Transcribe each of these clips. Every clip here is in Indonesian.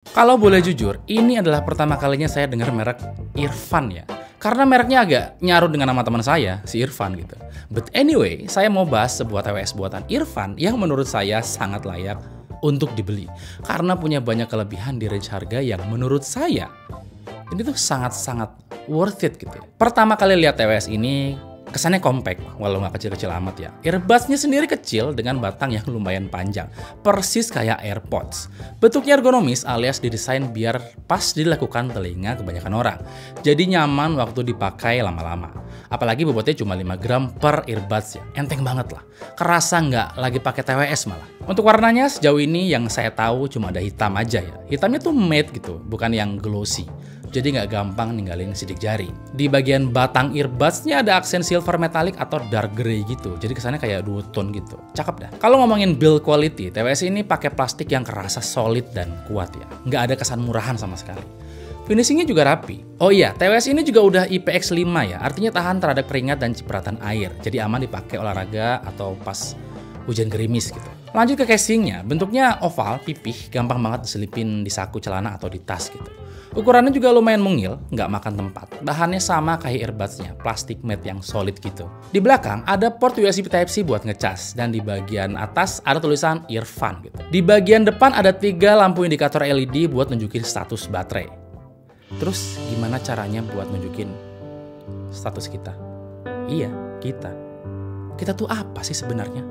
Kalau boleh jujur, ini adalah pertama kalinya saya dengar merek Earfun ya. Karena mereknya agak nyarut dengan nama teman saya, si Irfan gitu. But anyway, saya mau bahas sebuah TWS buatan Irfan yang menurut saya sangat layak untuk dibeli. Karena punya banyak kelebihan di range harga yang menurut saya ini tuh sangat-sangat worth it gitu. Pertama kali lihat TWS ini, kesannya compact, walau nggak kecil-kecil amat ya. Earbuds-nya sendiri kecil dengan batang yang lumayan panjang, persis kayak AirPods. Bentuknya ergonomis alias didesain biar pas dilakukan telinga kebanyakan orang. Jadi nyaman waktu dipakai lama-lama. Apalagi bobotnya cuma 5 gram per earbuds ya, enteng banget lah. Kerasa nggak lagi pakai TWS malah. Untuk warnanya sejauh ini yang saya tahu cuma ada hitam aja ya. Hitamnya tuh matte gitu, bukan yang glossy. Jadi nggak gampang ninggalin sidik jari. Di bagian batang earbuds-nya ada aksen silver metallic atau dark gray gitu. Jadi kesannya kayak duo tone gitu. Cakep dah. Kalau ngomongin build quality, TWS ini pakai plastik yang kerasa solid dan kuat ya. Nggak ada kesan murahan sama sekali. Finishingnya juga rapi. Oh iya, TWS ini juga udah IPX5 ya. Artinya tahan terhadap keringat dan cipratan air. Jadi aman dipakai olahraga atau pas hujan gerimis gitu. Lanjut ke casingnya, bentuknya oval, pipih, gampang banget diselipin di saku celana atau di tas gitu. Ukurannya juga lumayan mungil, nggak makan tempat. Bahannya sama kayak earbuds-nya, plastik matte yang solid gitu. Di belakang ada port USB Type-C buat ngecas, dan di bagian atas ada tulisan Earfun gitu. Di bagian depan ada 3 lampu indikator LED buat nunjukin status baterai. Terus gimana caranya buat nunjukin status kita? Iya, kita. Kita tuh apa sih sebenarnya?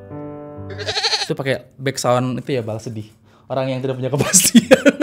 Itu pakai background itu ya, balas sedih. Orang yang tidak punya kepastian.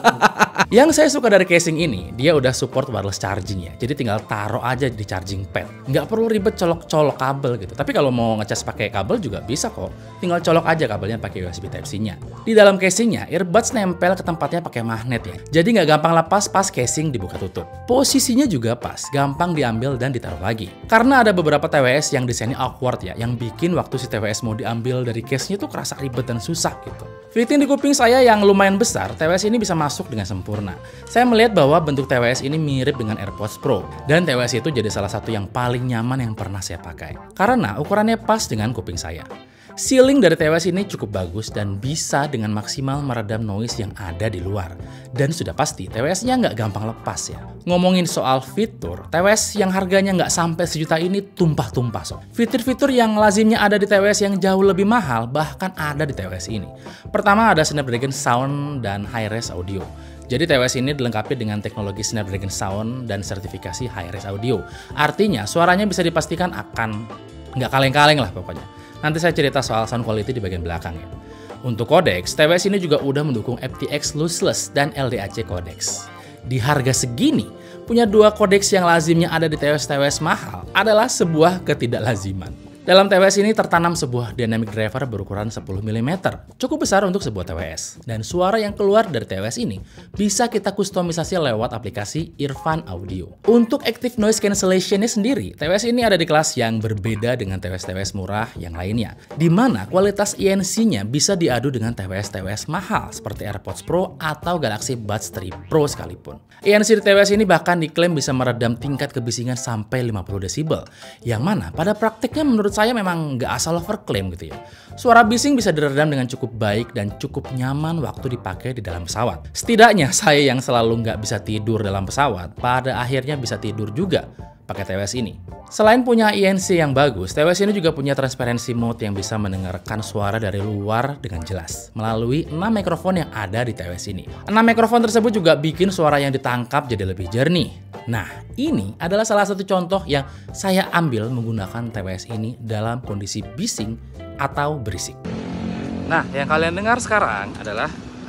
Yang saya suka dari casing ini, dia udah support wireless charging ya. Jadi tinggal taruh aja di charging pad. Nggak perlu ribet colok-colok kabel gitu. Tapi kalau mau ngecas pakai kabel juga bisa kok. Tinggal colok aja kabelnya pakai USB Type-C-nya. Di dalam casingnya, earbuds nempel ke tempatnya pakai magnet ya. Jadi nggak gampang lepas pas casing dibuka tutup. Posisinya juga pas, gampang diambil dan ditaruh lagi. Karena ada beberapa TWS yang desainnya awkward ya, yang bikin waktu si TWS mau diambil dari case-nya tuh kerasa ribet dan susah gitu. Fitting di kuping saya yang lumayan besar, TWS ini bisa masuk dengan sempurna. Saya melihat bahwa bentuk TWS ini mirip dengan AirPods Pro, dan TWS itu jadi salah satu yang paling nyaman yang pernah saya pakai. Karena ukurannya pas dengan kuping saya. Sealing dari TWS ini cukup bagus dan bisa dengan maksimal meredam noise yang ada di luar. Dan sudah pasti TWS-nya nggak gampang lepas ya. Ngomongin soal fitur, TWS yang harganya nggak sampai sejuta ini tumpah-tumpah sob. Fitur-fitur yang lazimnya ada di TWS yang jauh lebih mahal bahkan ada di TWS ini. Pertama ada Snapdragon Sound dan Hi-Res Audio. Jadi TWS ini dilengkapi dengan teknologi Snapdragon Sound dan sertifikasi Hi-Res Audio. Artinya suaranya bisa dipastikan akan nggak kaleng-kaleng lah pokoknya. Nanti saya cerita soal sound quality di bagian belakang ya. Untuk codecs, TWS ini juga udah mendukung aptX lossless dan LDAC codecs. Di harga segini, punya 2 codecs yang lazimnya ada di TWS-TWS mahal adalah sebuah ketidaklaziman. Dalam TWS ini tertanam sebuah dynamic driver berukuran 10 mm, cukup besar untuk sebuah TWS. Dan suara yang keluar dari TWS ini bisa kita kustomisasi lewat aplikasi Earfun Audio. Untuk active noise cancellation-nya sendiri, TWS ini ada di kelas yang berbeda dengan TWS-TWS murah yang lainnya, di mana kualitas ANC-nya bisa diadu dengan TWS-TWS mahal seperti AirPods Pro atau Galaxy Buds 3 Pro sekalipun. ANC di TWS ini bahkan diklaim bisa meredam tingkat kebisingan sampai 50 desibel, yang mana pada praktiknya menurut saya memang nggak asal overclaim gitu ya. Suara bising bisa diredam dengan cukup baik dan cukup nyaman waktu dipakai di dalam pesawat. Setidaknya saya yang selalu nggak bisa tidur dalam pesawat, pada akhirnya bisa tidur juga pakai TWS ini. Selain punya ANC yang bagus, TWS ini juga punya transparency mode yang bisa mendengarkan suara dari luar dengan jelas melalui 6 mikrofon yang ada di TWS ini. 6 mikrofon tersebut juga bikin suara yang ditangkap jadi lebih jernih. Nah, ini adalah salah satu contoh yang saya ambil menggunakan TWS ini dalam kondisi bising atau berisik. Nah, yang kalian dengar sekarang adalah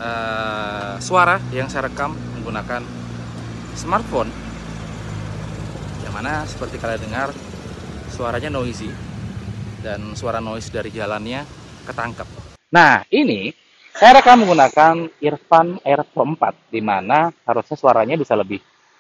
suara yang saya rekam menggunakan smartphone. Yang mana seperti kalian dengar suaranya noisy dan suara noise dari jalannya ketangkep. Nah, ini saya rekam menggunakan Earfun Air Pro 4, di mana harusnya suaranya bisa lebih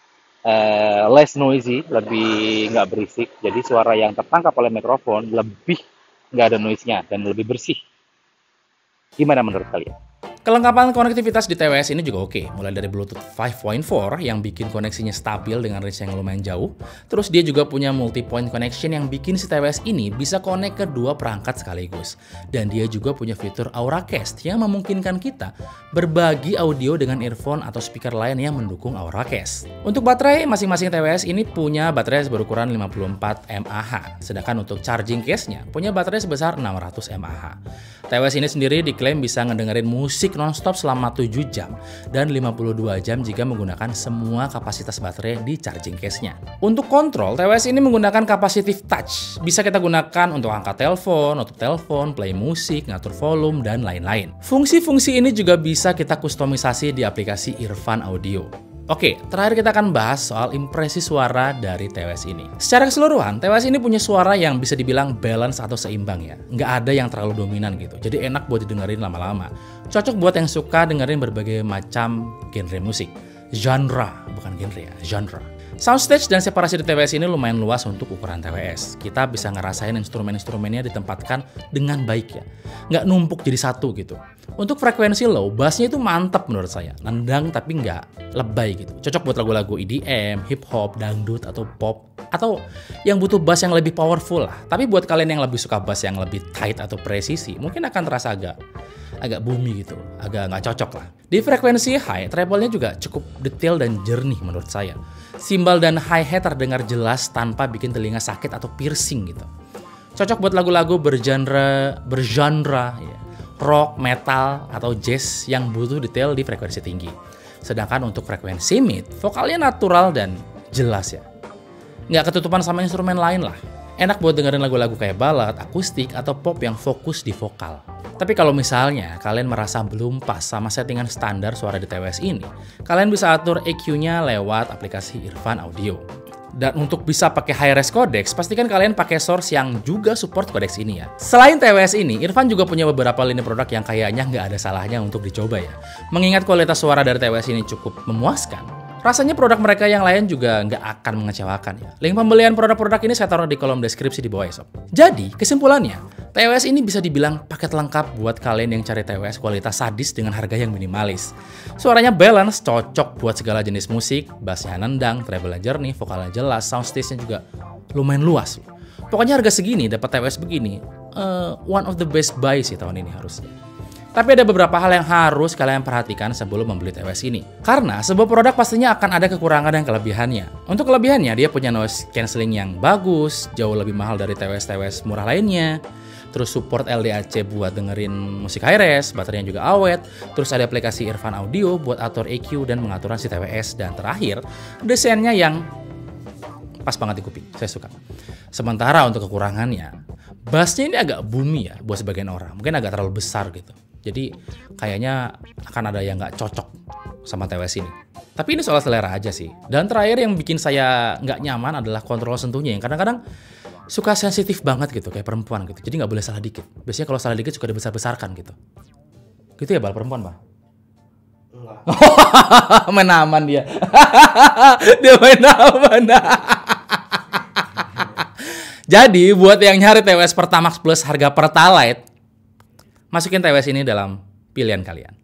less noisy, lebih nggak berisik. Jadi suara yang tertangkap oleh mikrofon lebih nggak ada noise-nya dan lebih bersih. Gimana menurut kalian? Kelengkapan konektivitas di TWS ini juga oke, mulai dari Bluetooth 5.4 yang bikin koneksinya stabil dengan range yang lumayan jauh. Terus dia juga punya multi-point connection yang bikin si TWS ini bisa connect ke dua perangkat sekaligus. Dan dia juga punya fitur Auracast yang memungkinkan kita berbagi audio dengan earphone atau speaker lain yang mendukung Auracast. Untuk baterai, masing-masing TWS ini punya baterai berukuran 54 mAh, sedangkan untuk charging case-nya punya baterai sebesar 600 mAh. TWS ini sendiri diklaim bisa ngedengerin musik non-stop selama 7 jam dan 52 jam jika menggunakan semua kapasitas baterai di charging case-nya. Untuk kontrol, TWS ini menggunakan capacitive touch. Bisa kita gunakan untuk angkat telepon, nutup telepon, play musik, ngatur volume, dan lain-lain. Fungsi-fungsi ini juga bisa kita kustomisasi di aplikasi Earfun Audio. Oke, terakhir kita akan bahas soal impresi suara dari TWS ini. Secara keseluruhan, TWS ini punya suara yang bisa dibilang balance atau seimbang ya. Nggak ada yang terlalu dominan gitu, jadi enak buat didengerin lama-lama. Cocok buat yang suka dengerin berbagai macam genre musik. Genre, bukan genre ya, genre. Soundstage dan separasi di TWS ini lumayan luas untuk ukuran TWS. Kita bisa ngerasain instrumen-instrumennya ditempatkan dengan baik ya. Nggak numpuk jadi satu gitu. Untuk frekuensi low, bassnya itu mantap menurut saya. Nendang tapi nggak lebay gitu. Cocok buat lagu-lagu EDM, hip hop, dangdut, atau pop. Atau yang butuh bass yang lebih powerful lah. Tapi buat kalian yang lebih suka bass yang lebih tight atau presisi, mungkin akan terasa agak boomy gitu. Agak nggak cocok lah. Di frekuensi high, treble-nya juga cukup detail dan jernih menurut saya. Simbal dan hi-hat terdengar jelas tanpa bikin telinga sakit atau piercing gitu. Cocok buat lagu-lagu bergenre ya, rock, metal, atau jazz yang butuh detail di frekuensi tinggi. Sedangkan untuk frekuensi mid, vokalnya natural dan jelas ya. Nggak ketutupan sama instrumen lain lah. Enak buat dengerin lagu-lagu kayak ballad, akustik, atau pop yang fokus di vokal. Tapi kalau misalnya kalian merasa belum pas sama settingan standar suara di TWS ini, kalian bisa atur EQ-nya lewat aplikasi Earfun Audio. Dan untuk bisa pakai high-res codecs, pastikan kalian pakai source yang juga support codecs ini ya. Selain TWS ini, Earfun juga punya beberapa lini produk yang kayaknya nggak ada salahnya untuk dicoba ya. Mengingat kualitas suara dari TWS ini cukup memuaskan, rasanya produk mereka yang lain juga nggak akan mengecewakan ya. Link pembelian produk-produk ini saya taruh di kolom deskripsi di bawah ya sob. Jadi, kesimpulannya, TWS ini bisa dibilang paket lengkap buat kalian yang cari TWS kualitas sadis dengan harga yang minimalis. Suaranya balance, cocok buat segala jenis musik, bassnya nendang, treble-nya jernih, vokalnya jelas, soundstage-nya juga lumayan luas. Pokoknya harga segini dapat TWS begini, one of the best buy sih tahun ini harusnya. Tapi ada beberapa hal yang harus kalian perhatikan sebelum membeli TWS ini. Karena sebuah produk pastinya akan ada kekurangan dan kelebihannya. Untuk kelebihannya, dia punya noise cancelling yang bagus, jauh lebih mahal dari TWS murah lainnya. Terus support LDAC buat dengerin musik high-res, baterainya juga awet. Terus ada aplikasi Earfun Audio buat atur EQ dan mengaturan si TWS. Dan terakhir, desainnya yang pas banget di kuping, saya suka. Sementara untuk kekurangannya, bassnya ini agak boomy ya buat sebagian orang. Mungkin agak terlalu besar gitu. Jadi kayaknya akan ada yang nggak cocok sama TWS ini. Tapi ini soal selera aja sih. Dan terakhir yang bikin saya nggak nyaman adalah kontrol sentuhnya yang kadang-kadang suka sensitif banget gitu, kayak perempuan gitu. Jadi nggak boleh salah dikit. Biasanya kalau salah dikit suka dibesar-besarkan gitu. Gitu ya bal perempuan bal? Enggak. Main aman dia. Dia main aman. Jadi buat yang nyari TWS Pertamax Plus harga Pertalite, masukin TWS ini dalam pilihan kalian.